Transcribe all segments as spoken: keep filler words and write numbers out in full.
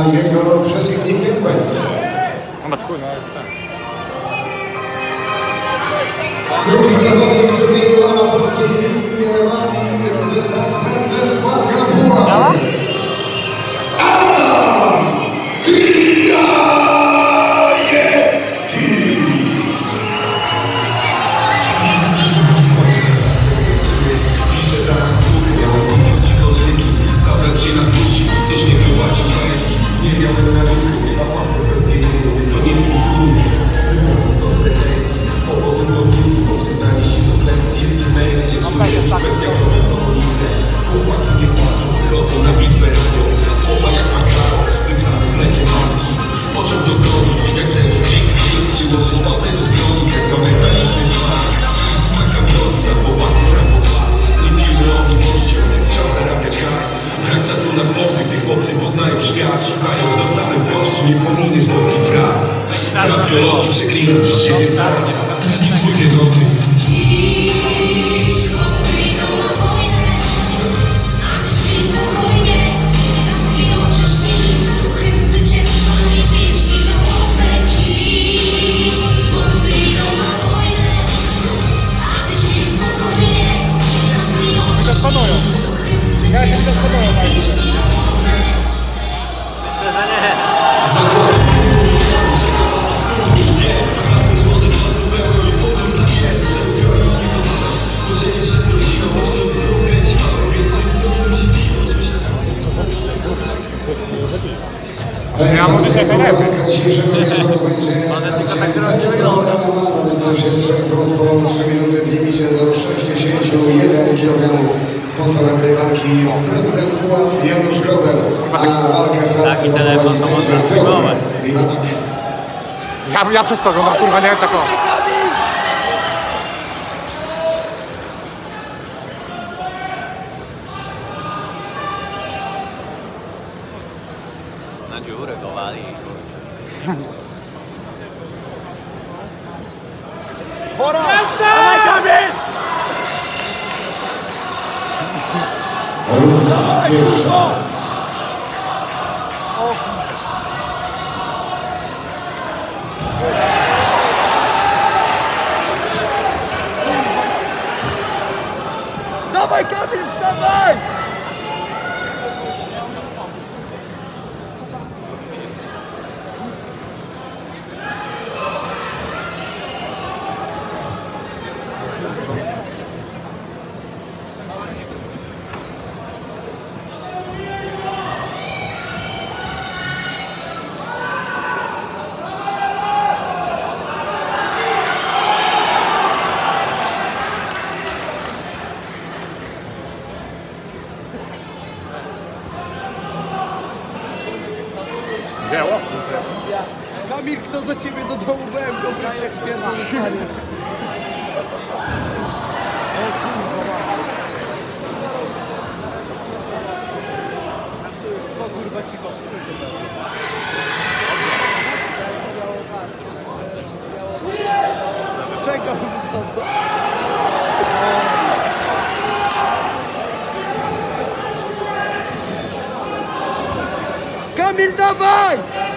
jego przeciwnikiem będzie drugi zawodnik turnieju amatorskiej linii Elewani, reprezentant Mendes Margabuła. Szukają wzorcane złości, nie pominiesz boskich praw. Praw biologii przeklinam przez siebie stania i swój jednoty. Dziś chłopcy idą na wojnę, a ty śpij spokojnie. Zamknij oczy, śnij, duchem zwycięstwa i pieśni żałobne. Dziś chłopcy idą na wojnę, a ty śpij spokojnie. Zamknij oczy, śnij, duchem zwycięstwa i pieśni żałobne. Walka dzisiejszego wieczoru będzie starciem setowego M M A na dystansie trzech brąz po trzy minuty w limicie do sześćdziesiąt jeden kilogramów. Sponsorem tej walki jest prezydent Puław Janusz Grobel, a walkę w pracy poprowadzi sędzia Piotr Bilanik. Ja, ja przez to oglądam, kurwa, nie taką. Na dziurę go wali. Bora! Dawaj, Kamil! Runda pierwsza. Dawaj, Kamil, wstawaj! Kamil, kto za ciebie do domu byłem, go jak pierwszy zostanie. O kurwa, co kurwa ci go skrócie teraz? Czekam tam to. Kamil, dawaj!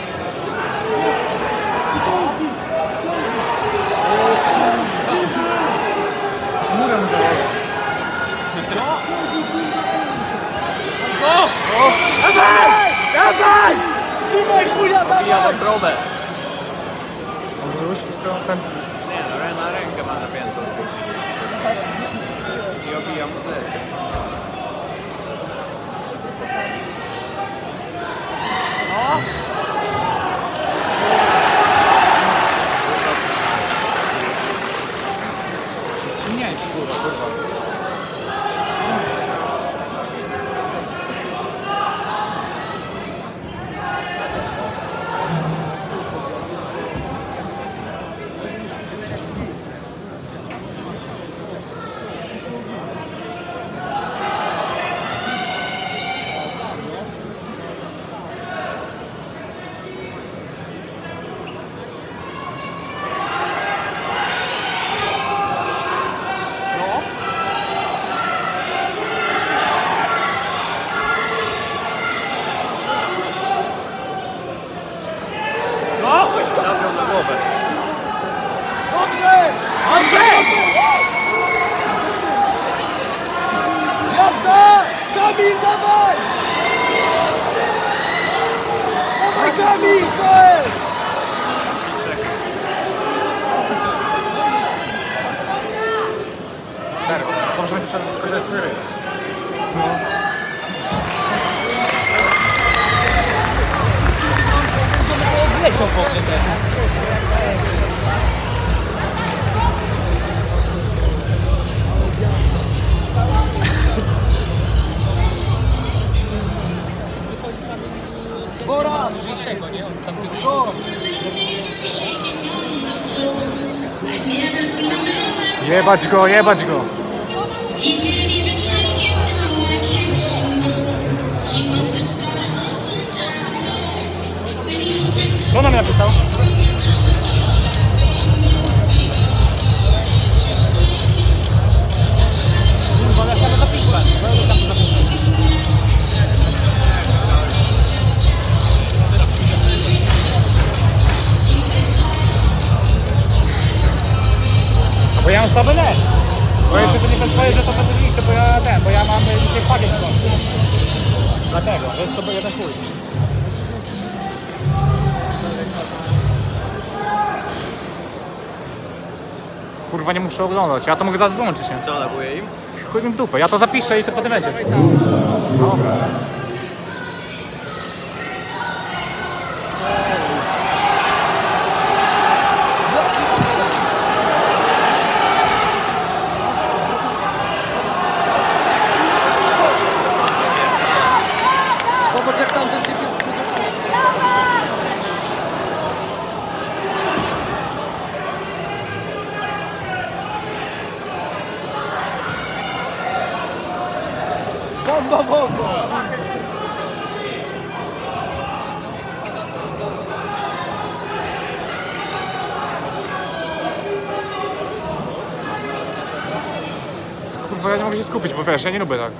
Murem założę. Dawaj! Dawaj! Trzymaj chuja, dawaj! Bijamy probę. On już ten... Nie no, na rękę ma napiętą. I obijam plecy. Co? Jest silniejszy, kurwa, kurwa. Kamil, dawaj! Dawaj, Kamil, to jest! Serio. Dobrze będzie przed korzystać swój ryż. No. Leciał po mnie też. Bora! Mniejszego, nie? On tam tylko... Jebać go, jebać go. Co nam napisał? Kurwa, ja tam zapisałem. Ja tam zapisałem. Bo ja mam słaby net. Bo jeszcze to nie pozwolę, że to zadowolicie, bo ja ten, bo ja mam dzisiaj pakiet w końcu. Dlatego, to jest to jeden chuj. Kurwa, nie muszę oglądać, ja to mogę zaraz wyłączyć, nie? Co, laguje im? Chuj mi w dupę, ja to zapiszę i to potem będzie. No. Zobacz jak tam ten typ jest... Bomba w oko! Kurwa, ja nie mogę się skupić, bo wiesz, ja nie lubię tak.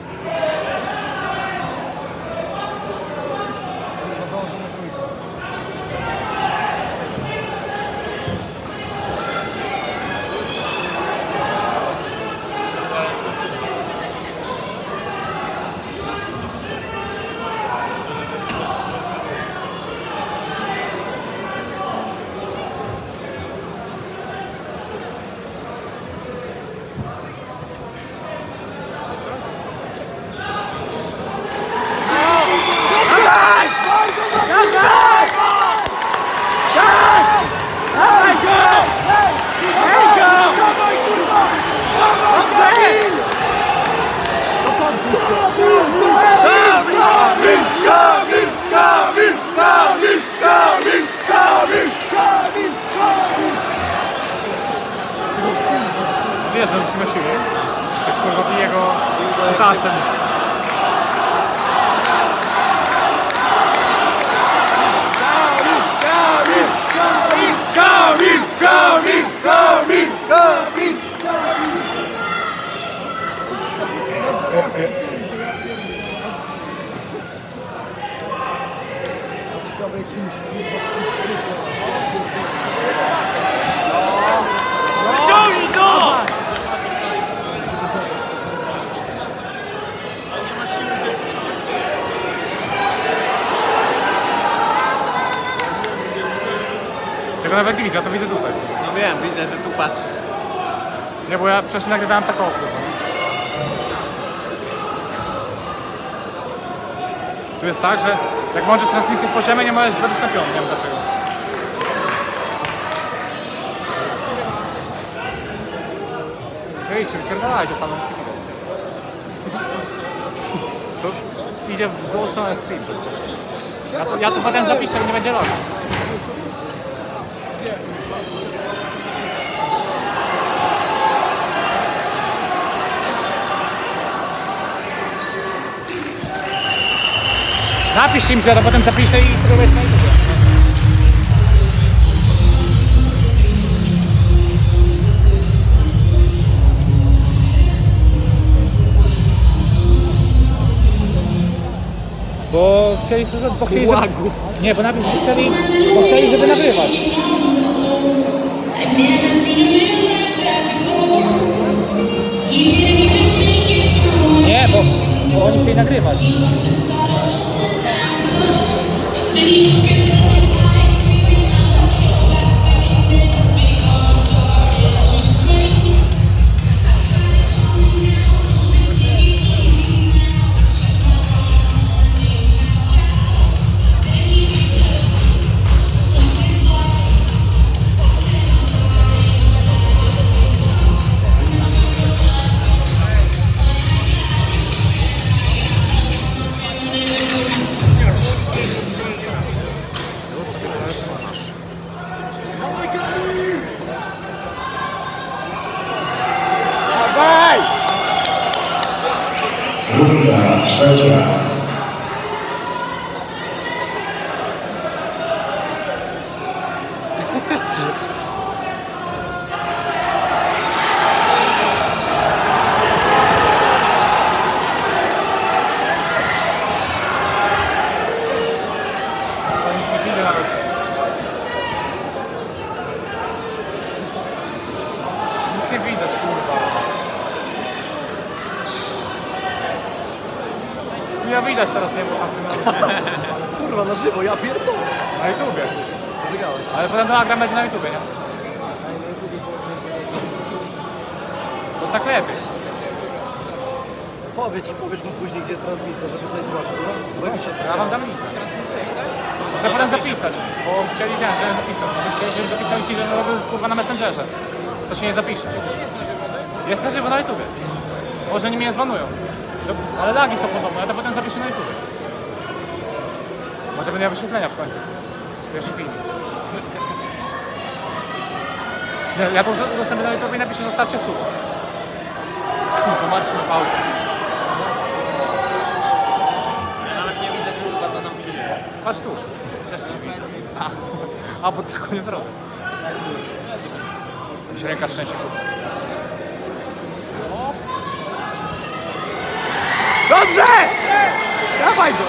Wiesz, że trzyma siły. Tak kurwa bije go kutasem. Kamil! Kamil! Kamil! Kamil! Ciągnij to! Tego nawet nie widzę, ja to widzę tutaj. No wiem, widzę, że tu patrzysz. Nie, bo ja przecież nagrywałem taką kurwa. Tu jest tak, że jak włączysz transmisję w poziomie, nie możesz zrobić na pion, nie wiem dlaczego. Wyjdźcie, wypierdalajcie samą sypię. To idzie w złą stronę stream. Ja to, ja to potem zapiszę i nie będzie robił. Napisz im, że to potem zapiszę i spróbuję na YouTube. Bo chcieli, bo chcieli, żeby... Nie, bo napisz, że chcieli, bo chcieli, żeby nagrywać. Nie, bo, bo oni chcieli lepiej nagrywać. Runda trzecia. Nic nie widać, kurwa. Ja widać teraz, nie, bo tam w tym Kurwa, na żywo, ja pierdolę. na YouTubie. Co wygrałeś? Ale potem nagram będzie na YouTubie, nie? To tak lepiej. Powiedz, powiesz mu później, gdzie jest transmisja, żeby sobie zobaczył, no? Bo mi się Ja wam dam link. Muszę potem zapisać, bo chcieli ten, żebym zapisał. No, chcieli, żebym zapisał ci, że robił kurwa na Messengerze. To się nie zapisze. Jest na żywo na YouTubie. Może oni mnie nie zbanują. To, ale lagi są podobne, ja to potem zapiszę na YouTube. Może będę miał wyświetlenia w końcu. Pierwszy film. Nie, ja to udostępnię na YouTube i napiszę, zostawcie suba. Kurwa, Marcin na pałkę. Ja nawet nie widzę kurwa, co nam przyjdzie. Patrz tu. Też nie widzę. A, a bo tylko nie zrobię. Mi się ręka szczęście kurwa. Dobrze! Dawaj go!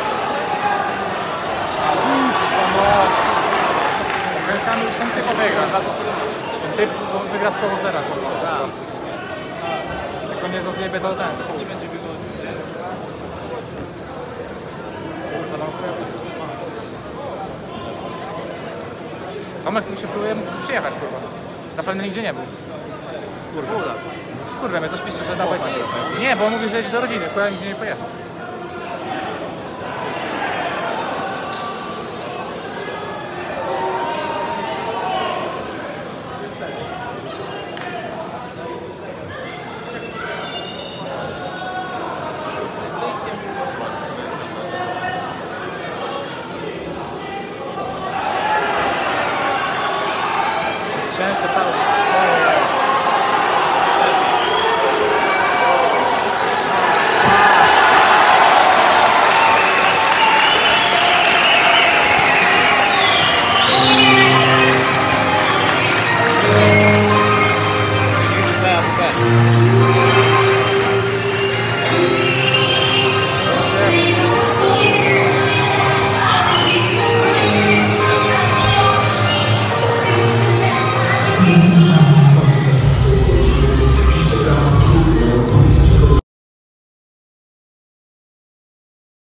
Ten, ten, ten typ wygra. Ten typ wygra sto do zera. Jak on nie zazjebie, to ten. Nie będzie wychodził. Kurwa, no Tomek tu się próbuje, mógł tu przyjechać, kurwa. Zapewne nigdzie nie był. Kurwa. Kurwa, mnie coś pisze, że dawaj. Nie, bo on mówi, że jedzie do rodziny, kurwa nigdzie nie pojechał. Trzęsę cały.